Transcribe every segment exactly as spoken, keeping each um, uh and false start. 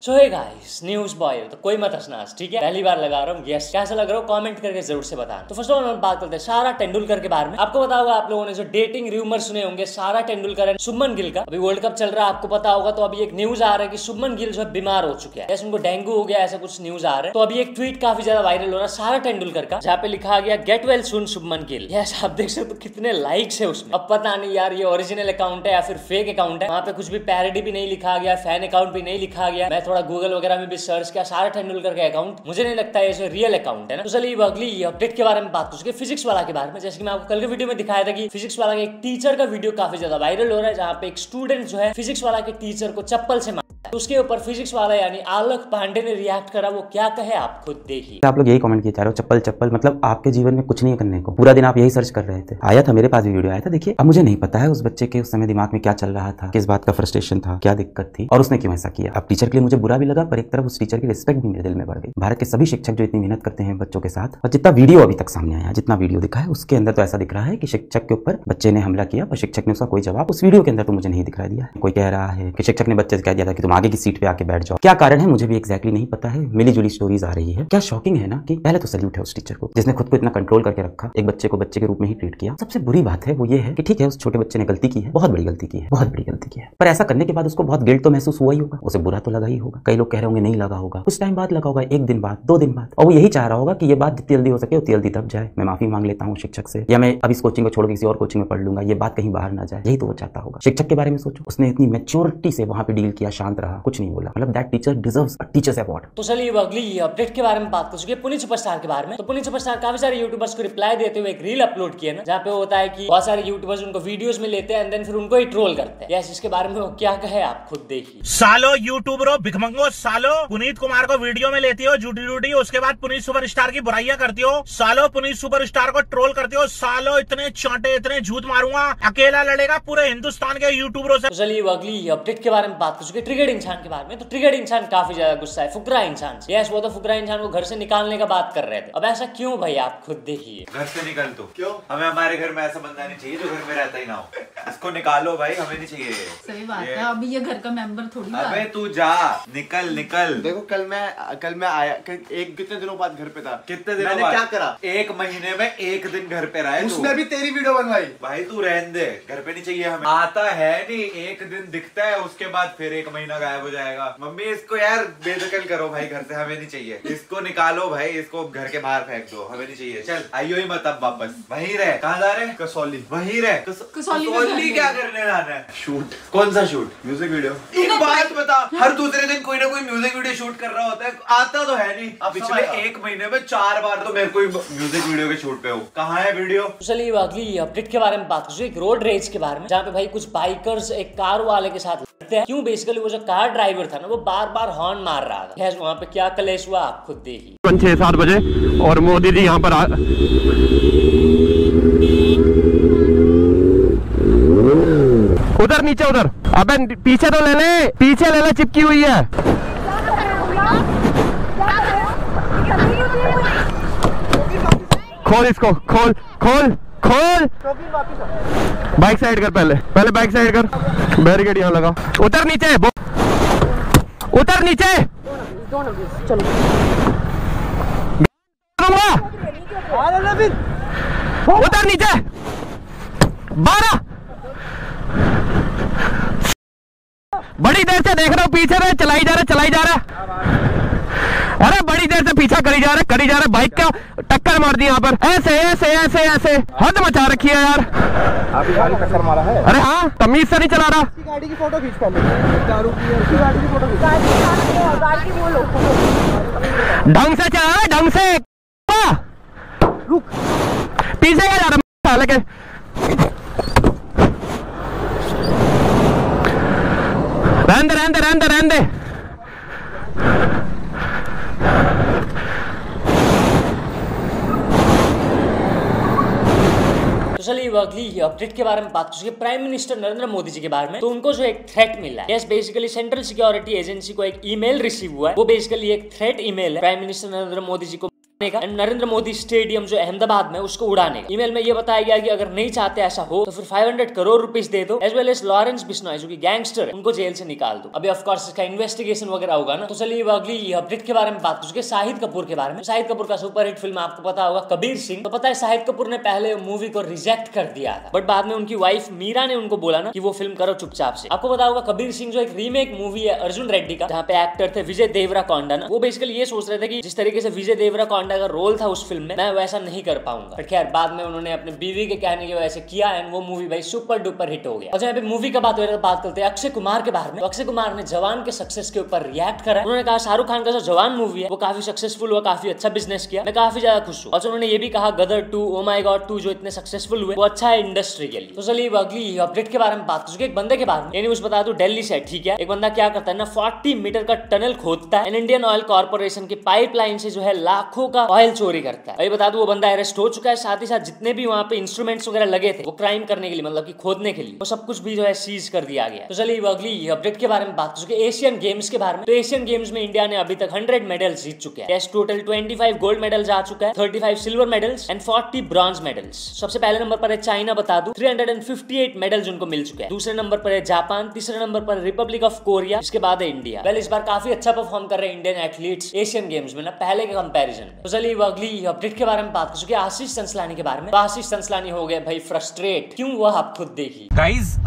सो hey guys, news boy तो कोई मत हंसना, ठीक है? पहली बार लगा रहा हूँ। यस, कैसा लग रहा हो कमेंट करके जरूर से बताना। तो फर्स्ट ऑफ ऑल हम बात करते हैं सारा तेंदुलकर के बारे में। आपको पता होगा, आप लोगों ने जो डेटिंग रूमर सुने होंगे सारा तेंदुलकर एंड शुभमन गिल का। अभी वर्ल्ड कप चल रहा है, आपको पता होगा। तो अभी एक न्यूज आ रहा है कि शुभमन गिल जो है बीमार हो चुके हैं, उनको डेंगू हो गया, ऐसा कुछ न्यूज आ रहा है। तो अभी एक ट्वीट काफी ज्यादा वायरल हो रहा है सारा तेंदुलकर का, जहाँ पे लिखा गया get well soon Shubman Gill. Yes, आप देख सकते हो कितने लाइक्स है उसमें। अब पता नहीं यार ये ओरिजिनल अकाउंट है या फिर फेक अकाउंट है। वहाँ पे कुछ भी पैरोडी भी नहीं लिखा गया, फैन अकाउंट भी नहीं लिखा गया। मैं थोड़ा गूगल वगैरह में भी सर्च किया, सारा तेंदुलकर का अकाउंट, मुझे नहीं लगता है ये रियल अकाउंट है ना। तो चलिए अगली अपडेट के बारे में बात कर सके, फिजिक्स वाला के बारे में। जैसे कि मैं आपको कल के वीडियो में दिखाया था कि फिजिक्स वाला के एक टीचर का वीडियो काफी ज्यादा वायरल हो रहा है, जहाँ पे एक स्टूडेंट जो है फिजिक्स वाला के टीचर को चप्पल से मारा। तो उसके ऊपर फिजिक्स वाला यानी आलोक पांडे ने रिएक्ट करा। वो क्या कहे आप खुद देखिए। आप लोग यही कमेंट किए चारों, चप्पल चप्पल मतलब आपके जीवन में कुछ नहीं करने को, पूरा दिन आप यही सर्च कर रहे थे। आया था मेरे पास भी वीडियो आया था, देखिए। अब मुझे नहीं पता है उस बच्चे के उस समय दिमाग में क्या चल रहा था, किस बात का फ्रस्ट्रेशन था, क्या दिक्कत थी और उसने क्यों ऐसा किया। अब टीचर के लिए मुझे बुरा भी लगा, पर एक तरफ उस टीचर की रिस्पेक्ट भी मेरे दिल में बढ़ गई। भारत के सभी शिक्षक जो इतनी मेहनत करते हैं बच्चों के साथ, और जितना वीडियो अभी तक सामने आया, जितना वीडियो दिखा है, उसके अंदर तो ऐसा दिख रहा है कि शिक्षक के ऊपर बच्चे ने हमला किया, पर शिक्षक ने उसका कोई जवाब उस वीडियो के अंदर तो मुझे नहीं दिखाई दिया। कोई कह रहा है कि शिक्षक ने बच्चे से कह दिया था कि तुम आगे की सीट पे आके बैठ जाओ। क्या कारण है मुझे भी एक्जैक्टली नहीं पता है, मिली जुली स्टोरीज आ रही है। क्या शॉकिंग है ना कि पहले तो सैल्यूट है उस टीचर को जिसने खुद को इतना कंट्रोल करके रखा, एक बच्चे को बच्चे के रूप में ही ट्रीट किया। सबसे बुरी बात है वो ये है कि ठीक है उस छोटे बच्चे ने गलती की है, बहुत बड़ी गलती की है, बहुत बड़ी गलती की है, पर ऐसा करने के बाद उसको बहुत गिल्ट तो महसूस हुआ ही होगा, उसे बुरा तो लगा ही होगा। कई लोग कह रहे होंगे नहीं लगा होगा, कुछ टाइम बाद लगा होगा, एक दिन बाद, दो दिन बाद, और वो यही चाह रहा होगा कि ये बात जितनी जल्दी हो सके उतनी जल्दी दब जाए। मैं माफी मांग लेता हूँ शिक्षक से, या मैं अब इस कोचिंग को छोड़ किसी और कोचिंग में पढ़ लूंगा, ये बात कहीं बाहर ना जाए, यही तो वो चाहता होगा। शिक्षक के बारे में सोचो, उसने इतनी मैच्योरिटी से वहां पे डील किया, शांत रहा, कुछ नहीं बोला। मतलब that teacher deserves a teacher's award. तो चलिए अगली अपडेट के बारे में बात कर चुके हैं, पुनीत सुपरस्टार के बारे में। तो पुनीत सुपरस्टार काफी सारे यूट्यूबर्स को रिप्लाई देते हुए एक रील अपलोड किया ना, जहाँ पे होता है कि बहुत सारे यूट्यूबर्स उनको वीडियोस में लेते हैं एंड देन फिर उनको ही ट्रोल करते हैं। यस, इसके बारे में वो क्या कहे आप खुद देखिए। सालो यूट्यूबरों भिखमंगो, सालो पुनीत कुमार को वीडियो में लेती हो झूठी झूठी, उसके बाद पुनीत सुपरस्टार की बुराइयां करती हो, सालो पुनीत सुपरस्टार को ट्रोल करती हो, सालो इतने चांटे इतने झूठ मारूंगा, अकेला लड़ेगा पूरे हिंदुस्तान के यूट्यूबरों से। तो चलिए अगली अपडेट के बारे में बात कर चुके हैं, ट्रिगर्ड इंसान के बारे में। तो ट्रिगर्ड इंसान काफी ज्यादा गुस्सा है फुकरा इंसान से। यस, वो तो फुकरा इंसान को घर से निकालने का बात कर रहे थे। अब ऐसा क्यों भाई, आप खुद देखिए। घर से निकल तो क्यों? हमें हमारे घर में ऐसा बंदा नहीं चाहिए जो घर में रहता ही ना हो। इसको निकालो भाई, हमें नहीं चाहिए। सही बात है, अभी ये घर का मेंबर थोड़ी। अबे तू जा, निकल निकल। देखो कल मैं कल मैं आया, एक कितने दिनों बाद घर पे था। कितने दिनों मैंने बाद? क्या करा? एक महीने में एक दिन घर पे रहा। उसने भी तेरी वीडियो बनवाई। भाई तू रहने दे, घर पे नहीं चाहिए हमें। आता है नहीं, एक दिन दिखता है, उसके बाद फिर एक महीना गायब हो जाएगा। मम्मी इसको यार बेदखल करो भाई, घर से हमें नहीं चाहिए। इसको निकालो भाई, इसको घर के बाहर फेंक दो, हमें नहीं चाहिए। चल आइयो ही मत अब वापस, वहीं रह। कहाँ जा रहे? कसौली। वहीं रह। कसौली क्या करने जाना है? शूट। कौन सा शूट? Music video. एक बात बता, हर दूसरे दिन कोई ना कोई म्यूजिक वीडियो शूट कर रहा होता है, आता तो है नहीं। अब पिछले एक महीने में चार बार तो मेरे को म्यूजिक वीडियो के शूट पे हो। कहाँ है वीडियो? चलिए अगली अपडेट के बारे में बात करें, एक रोड रेज के बारे में, जहाँ पे भाई कुछ बाइकर्स एक कार वाले के साथ लड़ते हैं। क्यों? बेसिकली वो जो कार ड्राइवर था ना, वो बार बार हॉर्न मार रहा था। वहाँ पे क्या कलेश हुआ आप खुद देखिए। छह सात बजे और मोदी जी यहाँ पर आ... उधर नीचे, उधर। अबे पीछे तो ले ले, पीछे ले ले, चिपकी हुई है। खोल इसको, खोल खोल खोल। बाइक साइड कर, पहले पहले बाइक साइड कर, बैरिकेड यहाँ लगा। उतर नीचे, उतर नीचे। उतर नीचे। बारह बड़ी देर से देख रहा हूँ, पीछे रहे, चलाई जा रहा चलाई जा रहा अरे बड़ी देर से पीछा करी जा रहा करी जा रहा बाइक का टक्कर मार दी यहाँ पर। ऐसे ऐसे ऐसे ऐसे हद मचा रखी है यार। आपकी गाड़ी टक्कर मारा है? अरे हाँ, तमीज से नहीं चला रहा। गाड़ी की फोटो खींच पहले, दारू की है, गाड़ी की फोटो खींच। गाड़ी की बोलो, ढंग से चला रहा, ढंग से। रुक, पीछे क्या जा रहा लेके? रहने दे रहने दे रहने दे रहने दे। तो चलिए अगली अपडेट के बारे में बात करेंगे, प्राइम मिनिस्टर नरेंद्र मोदी जी के बारे में। तो उनको जो एक थ्रेट मिला है, yes basically central security agency को एक ईमेल रिसीव हुआ है। वो बेसिकली एक थ्रेट ईमेल है प्राइम मिनिस्टर नरेंद्र मोदी जी को का, नरेंद्र मोदी स्टेडियम जो अहमदाबाद में उसको उड़ाने का। ईमेल में ये बताया गया कि अगर नहीं चाहते ऐसा हो तो फिर पाँच सौ करोड़ रुपीस दे दो, as well as Lawrence Bishnoi जो कि गैंगस्टर, उनको जेल से निकाल दो। अभी ऑफ कोर्स इसका इन्वेस्टिगेशन वगैरह होगा ना। तो चलिए अगली अपडेट के बारे में बात करें, शाहिद कपूर के बारे में। शाहिद कपूर का सुपरहिट फिल्म आपको पता होगा कबीर सिंह। तो पता है शाहिद कपूर ने पहले मूवी को रिजेक्ट कर दिया था, बट बाद में उनकी वाइफ मीरा ने उनको बोला ना कि वो फिल्म करो चुपचाप से। आपको पता होगा कबीर सिंह जो एक रीमेक मूवी है अर्जुन रेड्डी का, जहाँ पे एक्टर थे विजय देवराकोंडा ना, वो बेसिकली ये सोच रहे थे कि जिस तरीके से विजय देवराकोंडा का रोल था उस फिल्म में, मैं वैसा नहीं कर पाऊंगा। खैर बाद में उन्होंने अपने बीवी के कहने की वजह से किया एंड वो मूवी भाई सुपर डुपर हिट हो गया। और जब मूवी का बात हो रहा है, बात करते हैं अक्षय कुमार के बारे में। तो अक्षय कुमार ने जवान के सक्सेस के ऊपर रिएक्ट करा। उन्होंने कहा शाहरुख खान का जो जवान मूवी है वो काफी सक्सेसफुल हुआ, काफी अच्छा बिजनेस किया, मैं काफी ज्यादा खुश हूँ। और उन्होंने ये भी कहा Gadar two, oh my God two जो इतने सक्सेसफुल हुए वो अच्छा है इंडस्ट्री के लिए। तो चलिए अगली अपडेट के बारे में बात करें, एक बंदे के बारे में। ये न्यूज बता दूं दिल्ली से, ठीक है। एक बंदा क्या करता है ना, चालीस मीटर का टनल खोदता है, इंडियन ऑयल कॉर्पोरेशन की पाइपलाइन से जो है लाखों का ऑयल चोरी करता है। बता दूं वो बंदा अरेस्ट हो चुका है, साथ ही साथ जितने भी वहाँ पे इंस्ट्रूमेंट्स वगैरह लगे थे वो क्राइम करने के लिए, मतलब कि खोदने के लिए, वो सब कुछ भी जो है सीज कर दिया गया। तो चलिए अगली अपडेट के बारे में बात करें, एशियन गेम्स के बारे में। तो एशियन गेम्स में इंडिया ने अभी तक हंड्रेड मेडल्स जीत चुके हैं। टोटल पच्चीस गोल्ड मेडल्स आ चुका है, पैंतीस सिल्वर मेडल्स एंड चालीस ब्रॉन्ज मेडल्स। सबसे पहले नंबर पर है चाइना, बता दूं तीन सौ अट्ठावन मेडल्स उनको मिल चुके हैं। दूसरे नंबर पर है जापान, तीसरे नंबर पर रिपब्लिक ऑफ कोरिया, इसके बाद है इंडिया। वेल इस बार काफी अच्छा परफॉर्म कर रहे हैं इंडियन एथलीट्स एशियन गेम्स में ना, पहले के कंपैरिजन में। तो चलिए अगली अपडेट के बारे में बात करें, आशीष संसलानी के बारे में। तो आशीष संसलानी हो गए भाई फ्रस्ट्रेट, क्यों वह आप खुद देखिए। गाइज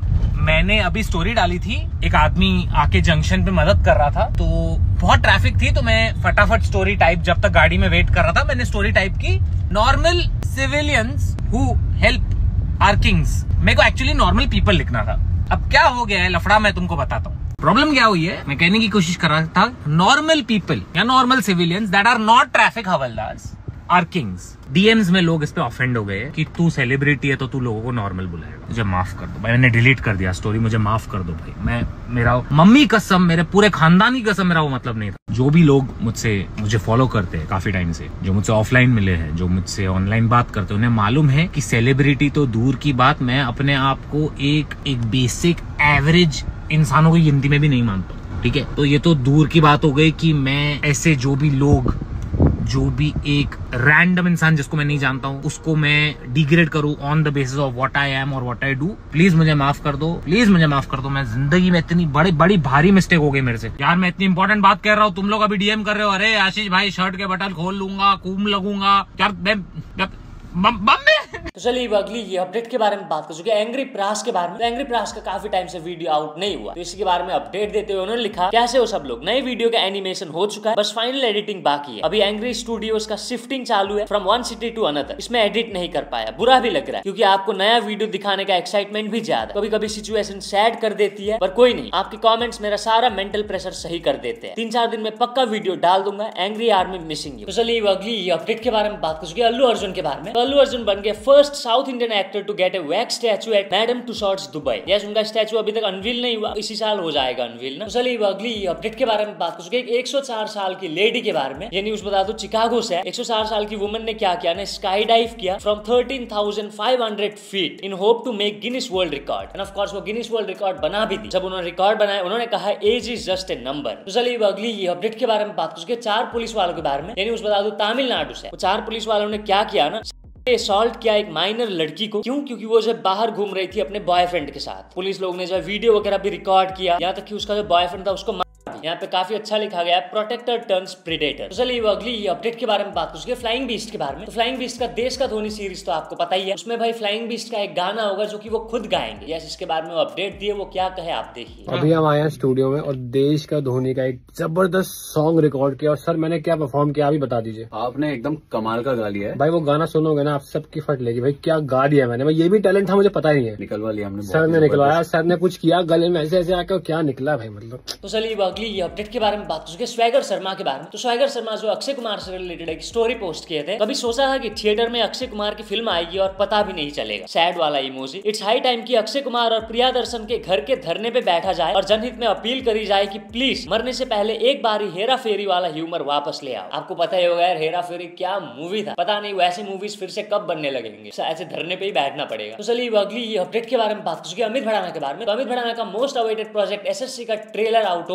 मैंने अभी स्टोरी डाली थी, एक आदमी आके जंक्शन पे मदद कर रहा था, तो बहुत ट्रैफिक थी, तो मैं फटाफट स्टोरी टाइप, जब तक गाड़ी में वेट कर रहा था मैंने स्टोरी टाइप की, normal civilians who help our kings. मेरे को एक्चुअली नॉर्मल पीपल लिखना था। अब क्या हो गया है लफड़ा, मैं तुमको बताता हूँ। प्रॉब्लम क्या हुई है, मैं कहने की कोशिश कर रहा था नॉर्मल पीपल या normal civilians that are not traffic havaldars are kings. DMs में लोग इस पे ऑफेंड हो गए कि तू सेलिब्रिटी है तो तू लोगों को नॉर्मल बुलाएगा। मुझे माफ कर दो भाई, मैंने डिलीट कर दिया स्टोरी, मुझे माफ कर दो भाई। मैं मेरा मम्मी कसम, मेरे पूरे खानदान की कसम, मेरा वो मतलब नहीं था। जो भी लोग मुझसे मुझे फॉलो करते हैं काफी टाइम से, जो मुझसे ऑफलाइन मिले हैं, जो मुझसे ऑनलाइन बात करते हैं, उन्हें मालूम है कि सेलिब्रिटी तो दूर की बात, मैं अपने आप को एक एक बेसिक एवरेज इंसानों की गिनती में भी नहीं मानता हूँ, ठीक है। तो ये तो दूर की बात हो गई कि मैं ऐसे जो भी लोग, जो भी एक रैंडम इंसान जिसको मैं नहीं जानता हूँ उसको मैं डिग्रेड करूँ on the basis of what I am और व्हाट आई डू, प्लीज मुझे माफ कर दो, प्लीज मुझे माफ कर दो। मैं जिंदगी में इतनी बड़ी बड़ी भारी मिस्टेक हो गई मेरे से यार। मैं इतनी इंपॉर्टेंट बात कह रहा हूँ, तुम लोग अभी डीएम कर रहे हो, अरे आशीष भाई शर्ट के बटन खोल लूंगा, कूम लगूंगा यार मैं मम्मी। तो चलिए अगली ये अपडेट के बारे में बात कर चुके हैं, एंग्री प्रास के बारे में। तो एंग्री प्रास का काफी टाइम से वीडियो आउट नहीं हुआ, तो इसी के बारे में अपडेट देते हुए उन्होंने लिखा, कैसे हो सब लोग, नए वीडियो का एनिमेशन हो चुका है, बस फाइनल एडिटिंग बाकी है। अभी एंग्री स्टूडियोज का शिफ्टिंग चालू है from one city to another. इसमें एडिट नहीं कर पाया, बुरा भी लग रहा है, क्योंकि आपको नया वीडियो दिखाने का एक्साइटमेंट भी ज्यादा, कभी कभी सिचुएशन सैड कर देती है, पर कोई नहीं, आपके कॉमेंट्स मेरा सारा मेंटल प्रेशर सही कर देते हैं। तीन चार दिन में पक्का वीडियो डाल दूंगा, एंग्री आर्मी मिसिंग यू। तो चलिए अगली अपडेट के बारे में बात कर चुके हैं, अल्लू अर्जुन के बारे में। तो अल्लू अर्जुन बन गए first South Indian actor to get a wax statue at Madame Tussauds Dubai. Yes, उनका स्टैचू अभी तक अनवील नहीं हुआ, इसी साल हो जाएगा अनवील ना। चलिए अगली अपडेट के बारे में बात कर चुके हैं, एक सौ चार साल की लेडी के बारे में। ये न्यूज बता दो चिकागो से है। एक सौ चार साल की वुमन ने क्या किया ना, स्काई डाइव किया from thirteen thousand five hundred feet in hope to make Guinness world record, and of course वो गिनीज वर्ल्ड रिकॉर्ड बना भी दी। जब उन्होंने रिकॉर्ड बनाया उन्होंने कहा age is just a number. तो चलिए अगली ये अपडेट के बारे में बात कर चुके हैं, चार पुलिस वालों के बारे में। ये न्यूज बता दो तमिलनाडु से। चार पुलिस वालों ने क्या किया ना, असॉल्ट किया एक माइनर लड़की को। क्यों? क्योंकि वो जो बाहर घूम रही थी अपने बॉयफ्रेंड के साथ। पुलिस लोग ने जो वीडियो वगैरह भी रिकॉर्ड किया, यहाँ तक कि उसका जो बॉयफ्रेंड था उसको यहाँ पे काफी अच्छा लिखा गया है, प्रोटेक्टर टर्न्स प्रेडेटर। तो चलिए अगली अपडेट के बारे में बात करेंगे, फ्लाइंग बीस्ट के बारे में। तो फ्लाइंग बीस्ट का देश का धोनी सीरीज तो आपको पता ही है, उसमें भाई फ्लाइंग बीस्ट का एक गाना होगा जो कि वो खुद गाएंगे। यस, इसके बारे में वो अपडेट दिए, वो क्या कहे आप देखिए। अभी हम आए हैं स्टूडियो में और देश का धोनी का एक जबरदस्त सॉन्ग रिकॉर्ड किया, और सर मैंने क्या परफॉर्म किया अभी बता दीजिए। आपने एकदम कमाल का गा लिया है भाई, वो गाना सुनोगे ना आप सबकी फट लेगी भाई, क्या गा दिया मैंने। भाई ये भी टैलेंट था, मुझे पता ही नहीं है। निकलवा लिया हमने, सर ने निकलवाया, सर ने कुछ किया गले में ऐसे ऐसे आकर, क्या निकला भाई मतलब। तो चलिए अगली ये अपडेट के बारे में बात करेंगे, स्वैगर शर्मा के बारे में। तो स्वैगर शर्मा जो अक्षय कुमार से रिलेटेड एक स्टोरी पोस्ट किए थे, कभी सोचा था कि थिएटर में अक्षय कुमार की फिल्म आएगी और पता भी नहीं चलेगा, सैड वाला इमोजी। इट्स हाई टाइम कि अक्षय कुमार और प्रिया दर्शन के घर के धरने पे बैठा जाए और जनहित में अपील करी जाए कि प्लीज मरने से पहले एक बार ही हेरा फेरी वाला ह्यूमर वापस ले आओ। आपको पता ही होगा यार, हेरा फेरी क्या मूवी था, पता नहीं वैसी मूवीज फिर से कब बनने लगेंगे, ऐसे धरने पे ही बैठना पड़ेगा। तो चलिए अगली ये अपडेट के बारे में बात करेंगे, अमित भड़ाना के बारे में। तो अमित भड़ाना का मोस्ट अवेटेड प्रोजेक्ट एसएससी का ट्रेलर आउट हो चुका है,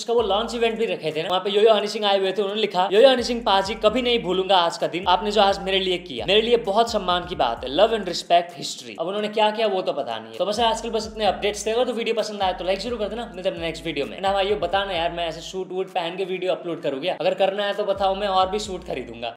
उसका वो लॉन्च इवेंट भी रखे थे ना, वहाँ पे योयो हनी सिंह आए हुए थे। उन्होंने लिखा, योयो हनी सिंह पाजी कभी नहीं भूलूंगा आज का दिन, आपने जो आज मेरे लिए किया, मेरे लिए बहुत सम्मान की बात है, लव एंड रिस्पेक्ट हिस्ट्री। अब उन्होंने क्या किया वो तो पता नहीं है। तो बस आजकल बस इतने अपडेट्स थे। अगर तो वीडियो पसंद आए तो लाइक जरूर कर देना, नहीं तो नेक्स्ट वीडियो में ना भाई बताना यार, मैं ऐसे सूट वूट पहन के वीडियो अपलोड करूँ क्या? अगर करना है तो बताओ, मैं और भी सूट खरीदूंगा।